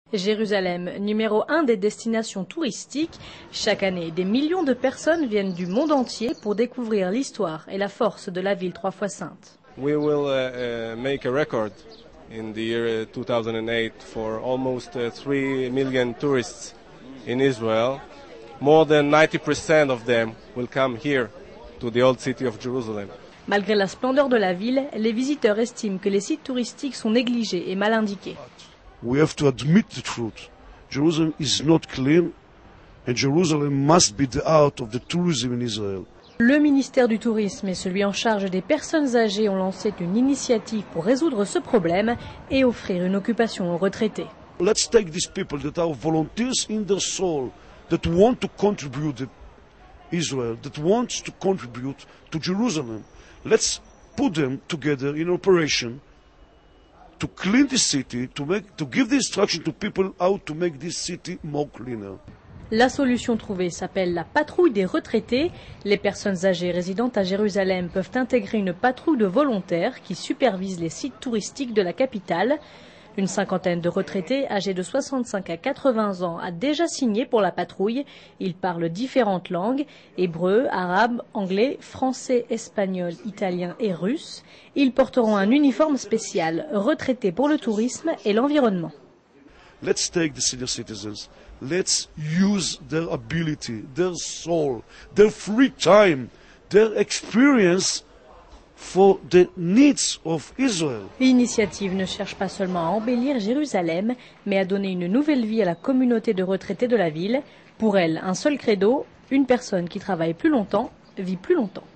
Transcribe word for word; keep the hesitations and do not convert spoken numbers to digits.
Jérusalem, numéro un des destinations touristiques, chaque année, des millions de personnes viennent du monde entier pour découvrir l'histoire et la force de la ville trois fois sainte. We will uh, uh, make a record in the year two thousand eight for almost uh, three million tourists in Israel. More than ninety percent of them will come here to the old city of Jerusalem. Malgré la splendeur de la ville, les visiteurs estiment que les sites touristiques sont négligés et mal indiqués. We have to admit the truth. Jerusalem is not clean, and Jerusalem must be the heart of the tourism in Israel. Le ministère du Tourisme et celui en charge des personnes âgées ont lancé une initiative pour résoudre ce problème et offrir une occupation aux retraités. Let's take these people that are volunteers in their soul, that want to contribute to Israel, that wants to contribute to Jerusalem. Let's put them together in operation to clean the city, to make, to give the instruction to people how to make this city more cleaner. La solution trouvée s'appelle la patrouille des retraités. Les personnes âgées résidant à Jérusalem peuvent intégrer une patrouille de volontaires qui supervise les sites touristiques de la capitale. Une cinquantaine de retraités âgés de soixante-cinq à quatre-vingts ans a déjà signé pour la patrouille. Ils parlent différentes langues, hébreu, arabe, anglais, français, espagnol, italien et russe. Ils porteront un uniforme spécial, retraités pour le tourisme et l'environnement. Let's take the senior citizens. Let's use their ability, their soul, their free time, their experience for the needs of Israel. L'initiative ne cherche pas seulement à embellir Jérusalem, mais à donner une nouvelle vie à la communauté de retraités de la ville. Pour elle, un seul credo, une personne qui travaille plus longtemps vit plus longtemps.